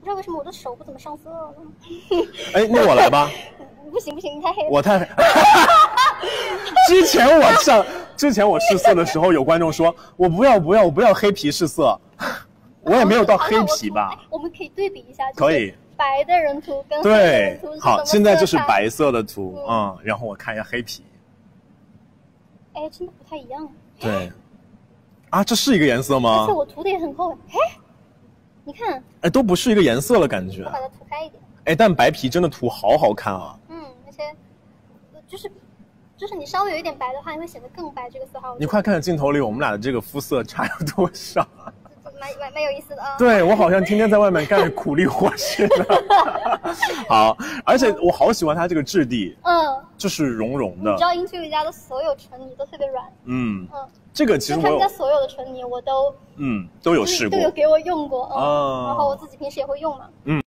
知道为什么我的手不怎么上色呢？ 哎，那我来吧。 不行，你太黑了。 我太黑。之前我试色的时候，有观众说我不要黑皮试色，我也没有到黑皮吧。 我们可以对比一下。 可以。 白的人图跟黑的人图是什么色彩？ 好，现在就是白色的图，然后我看一下黑皮。 哎，真的不太一样。 对。啊，这是一个颜色吗？ 而且我涂的也很厚。哎，你看。 哎，都不是一个颜色了，感觉。 我把它涂开一点。 哎，但白皮真的涂好好看啊。 而且就是你稍微有一点白的话，你会显得更白。这个色号， 你快看看镜头里我们俩的这个肤色差有多少？ 蛮有意思的啊。 对，我好像天天在外面干苦力活似的。好，而且我好喜欢它这个质地，就是绒绒的。 你知道英菲家的所有唇泥都特别软。 这个其实他们家所有的唇泥我都都有试过， 都有给我用过然后我自己平时也会用嘛。